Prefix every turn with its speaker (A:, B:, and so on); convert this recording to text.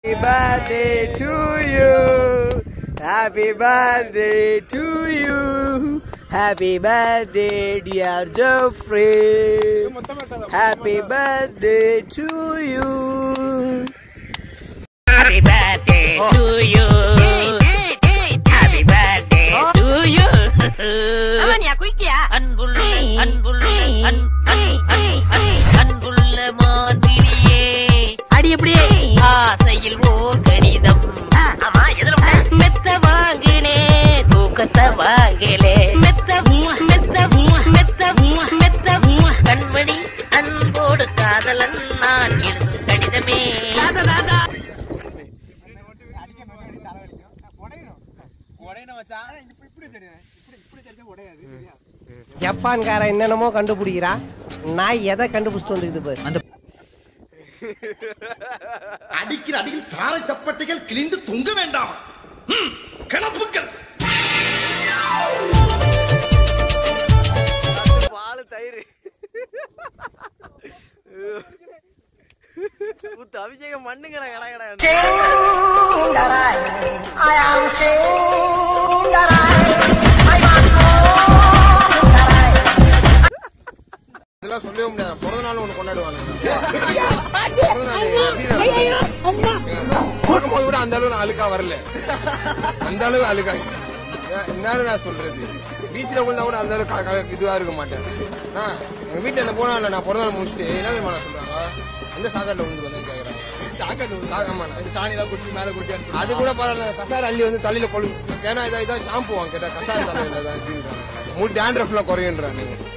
A: Happy birthday to you. Happy birthday to you. Happy birthday, dear Geoffrey. Happy birthday to you.
B: Happy birthday to you. Happy birthday to you. Amanya kuikia. அன்புள்ள மாந்திரியே அடி எப்படியே ஆசையில் ஓர் கணிதம் மெத்த வாங்கினே தூக்கத்தை வாங்கலே மெத்த கண்மணி அன்போடு காதலன் நான் எழுதும் கணிதமே.
A: ஜப்பான்கார என்னென்னமோ கண்டுபிடிக்கிறா, நாய் எதை கண்டுபிடிச்சிட்டு வந்துக்குது பாரு. அந்த
C: அடிக்கிற அடியில் தாரை தப்பட்டைகள் கிழிந்து தொங்க வேண்டாம். கிளப்புக்கள்
A: பால் தயிர் அபிஷேகம் பண்ணுங்கிற கடை
D: இதெல்லாம் சொல்லவே முடியாது. பிறந்த நாள் ஒண்ணு கொண்டாடுவாங்க. போது கூட அந்த அளவு நான் அழுக்கா வரல, அந்த அளவு அழுக்கா என்னன்னு நான் சொல்றது. பீச்சில் விழுந்தா கூட அந்த அளவுக்கு இதுவா இருக்க மாட்டேன். எங்க வீட்டுல என்ன போனா இல்ல, நான் பிறந்த நாள் முடிச்சுட்டு என்ன தெரியுமா சொல்றாங்க, அந்த சாக்காட்டுல விழுந்து வந்து கேக்குறாங்க. அது கூட பரவாயில்ல, கசார அள்ளி வந்து தலையில கொழு. ஏன்னா இதான் ஷாம்பு வாங்க கேட்டா கசார தலையில தான் மூணு டேண்ட்ரஃப்ல குறையுன்றாங்க.